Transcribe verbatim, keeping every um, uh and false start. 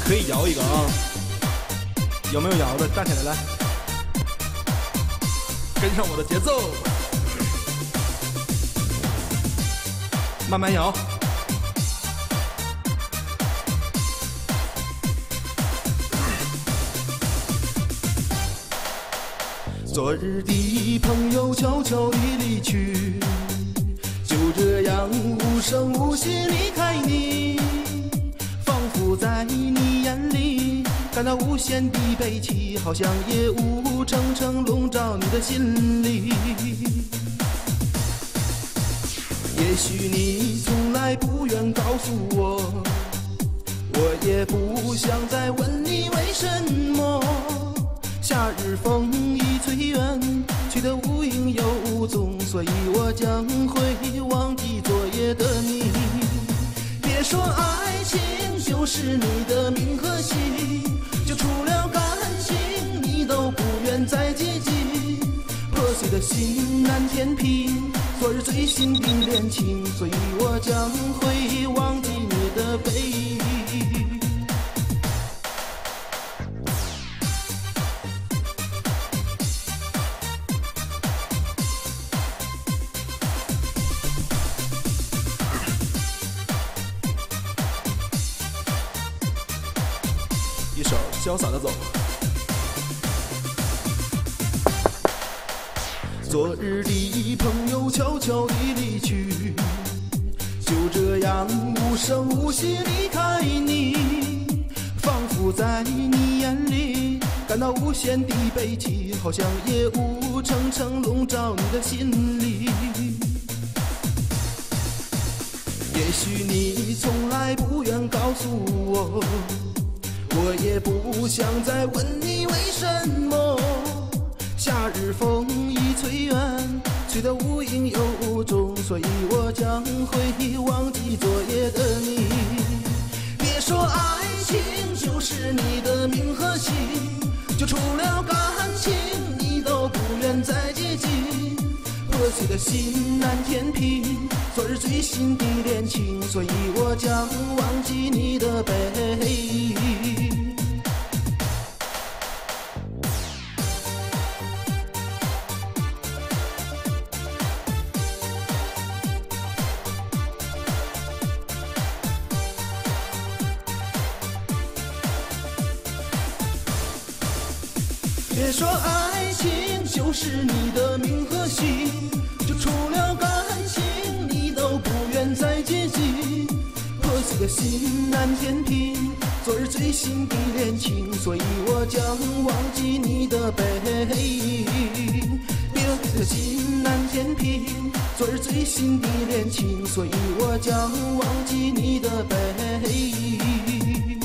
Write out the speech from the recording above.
可以摇一个啊，有没有摇的？站起来来，跟上我的节奏，慢慢摇。昨日的朋友悄悄地离去，就这样无声无息离开你，仿佛在你眼里感到无限的悲戚，好像夜雾层层笼罩你的心里。也许你从来不愿告诉我，我也不想再问你为什么。夏日风已吹远，去得无影又无踪，所以我将会忘记昨夜的你。别说爱情就是你的名和姓，就除了感情你都不愿再接近。破碎的心难填平昨日最心的恋情，所以我将会忘记你的背影。一首潇洒的走。昨日的朋友悄悄地离去，就这样无声无息离开你，仿佛在你眼里感到无限的悲戚，好像夜雾层层笼罩你的心里。也许你从来不愿告诉我，我也不想再问你为什么。夏日风已吹远，吹得无影又无踪，所以我将会忘记昨夜的你。别说爱情就是你的名和姓，就除了感情你都不愿再接近。破碎的心难填平昨日最心的恋情，所以我将忘记你的背影。别说爱情就是你的名和姓，就除了感情你都不愿再接近。破碎的心难填平昨日最心的恋情，所以我将忘记你的背影。破碎的心难填平昨日最心的恋情，所以我将忘记你的背影。